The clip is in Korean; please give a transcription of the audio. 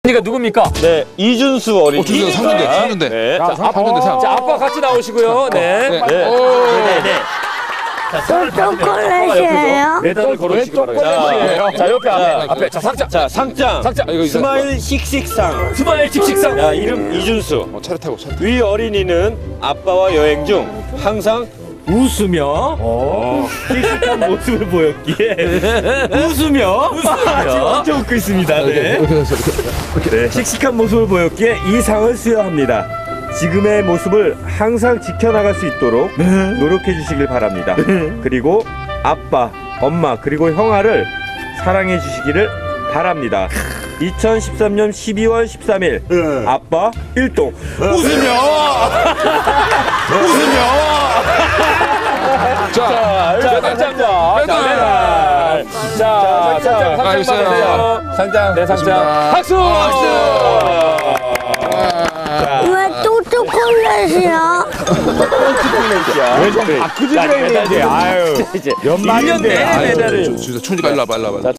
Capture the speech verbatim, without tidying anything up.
니가 누굽니까? 네, 이준수 어린이. 어, 준수 상년대, 상년대. 네. 자, 자, 상년대 상. 자, 아빠 같이 나오시고요. 네. 네. 네. 네, 네. 자, 손을 초콜릿이에요? 매달을 걸어주시기 바랍니다. 자, 옆에 앞에, 앞에. 자, 상장. 자, 상장. 상장. 아, 이거 이거. 스마일 씩씩상. 스마일 칙식상. 야, 이름 이준수. 어, 차를 타고 차를 타고. 위 어린이는 아빠와 여행 중 항상 웃으며 어, 씩씩한 모습을 보였기에 웃으며 지금 엄청 웃고 있습니다. 네. 이렇게 해서 이렇게. 네, 씩씩한 모습을 보였기에 이 상을 수여합니다. 지금의 모습을 항상 지켜나갈 수 있도록 노력해 주시길 바랍니다. 그리고 아빠, 엄마 그리고 형아를 사랑해 주시기를 바랍니다. 이천십삼 년 십이월 십삼일 아빠 일동 웃으며 웃으며 자, 자, 상장과. 매달. 자, 상장, 상장 알겠어요. 받으세요. 상장. 네, 상장. 좋습니다. 박수! 박수! 왜 또 초콜릿이야? 아, 그지 그래 이제 아유 일 년 내내 아유, 메달을. 준수, 준수, 촌이가 일로 와봐, 일로 와봐. 자,